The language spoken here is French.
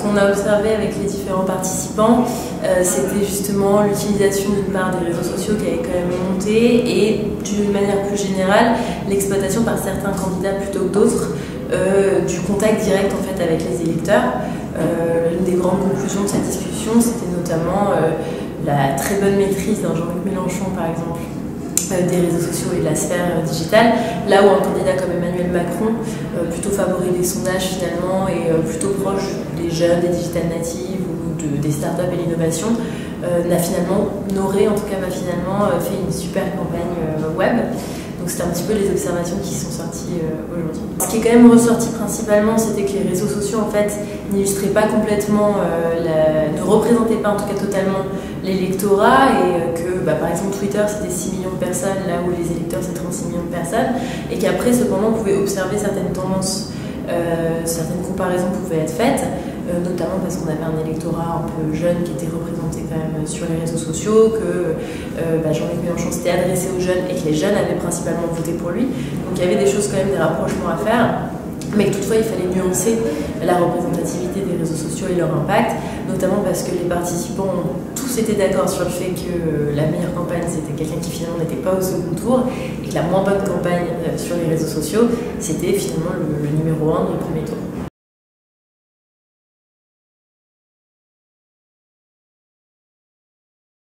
qu'on a observé avec les différents participants, c'était justement l'utilisation d'une part des réseaux sociaux qui avait quand même monté et d'une manière plus générale, l'exploitation par certains candidats plutôt que d'autres du contact direct en fait avec les électeurs. L'une des grandes conclusions de cette discussion, c'était notamment la très bonne maîtrise d'un Jean-Luc Mélenchon par exemple des réseaux sociaux et de la sphère digitale, là où un candidat comme Emmanuel Macron, plutôt favori des sondages finalement et plutôt proche des jeunes, des digital natives ou des startups et l'innovation, n'aurait en tout cas finalement fait une super campagne web. Donc c'était un petit peu les observations qui sont sorties aujourd'hui. Ce qui est quand même ressorti principalement, c'était que les réseaux sociaux en fait n'illustraient pas complètement, ne représentaient pas en tout cas totalement l'électorat et que par exemple Twitter c'était 6 millions de personnes là où les électeurs c'est 36 millions de personnes et qu'après cependant on pouvait observer certaines tendances, certaines comparaisons pouvaient être faites, notamment parce qu'on avait un électorat un peu jeune qui était représenté quand même sur les réseaux sociaux, que Jean-Luc Mélenchon s'était adressé aux jeunes et que les jeunes avaient principalement voté pour lui. Donc il y avait des choses quand même, des rapprochements à faire, mais que toutefois il fallait nuancer la représentativité des réseaux sociaux et leur impact, notamment parce que les participants ont tous été d'accord sur le fait que la meilleure campagne c'était quelqu'un qui finalement n'était pas au second tour et que la moins bonne campagne sur les réseaux sociaux c'était finalement le numéro 1 du premier tour.